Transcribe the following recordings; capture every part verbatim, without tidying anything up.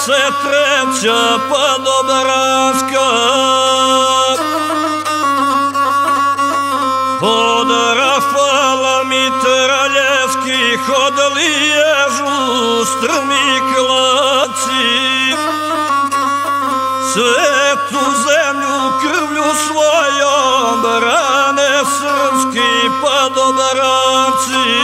šezdeset treća pa do Baranska, od rafala mitraljevskih, od Liježu strmi klaci, svetu zemlju krvlju svojom brane srpski pa do Baranci.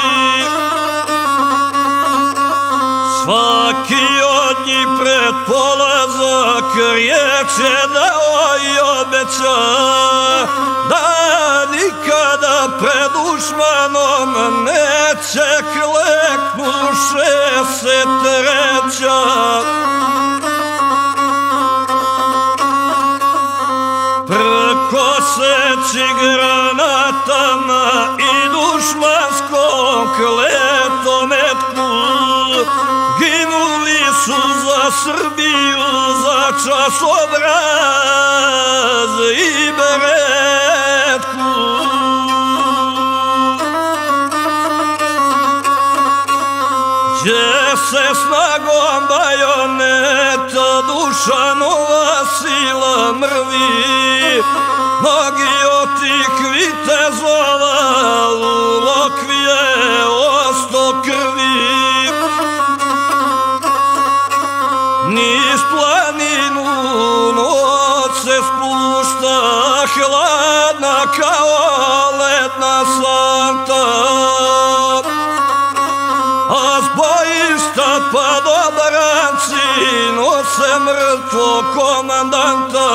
Svaki od njih pred polazak riječe dao i obeća da nikada pred dušmanom neće kleknu šezdeset treća. Prkoseći granatama i dušmanskom kletometku, ginuli su za Srbiju, za časobraz i beretku. Gdje se snagom bajoneta Dušanova sila mrvi, mnogi od tih vitezova u lokvije osto krvi. Niz planinu noć se spušta, hladna kao ledna santa, a s bojišta pa do Baranci nose mrtvog komandanta.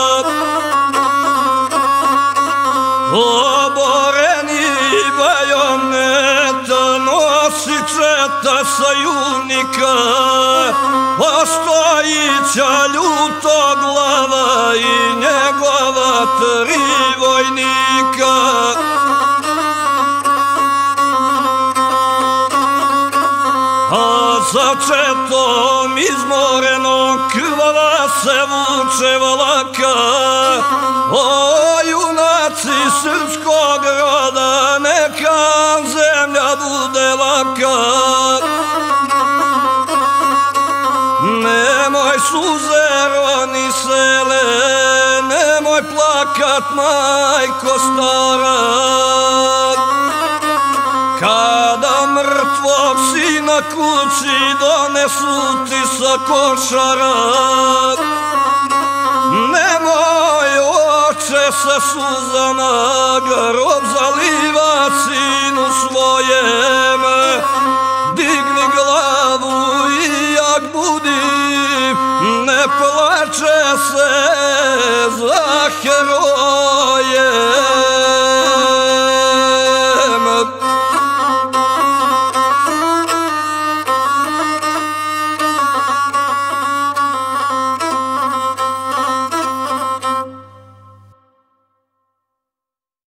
Oboreni bajoneta nosi četa sajuvnika, Ostojića Ljutoglava i njegova tri vojnika. A za četom izmorenom krvava se vuče valaka, o junaci srpskog roda, neka zemlja bude laka. Nemoj suze roni sele, nemoj plakat majko stara, kada mrtvog sina kući donesu ti sa košara. Nemoj oče sa suzama grob zaliva sinu svojem, digni glavu i jak budi, ne plače se za heroje.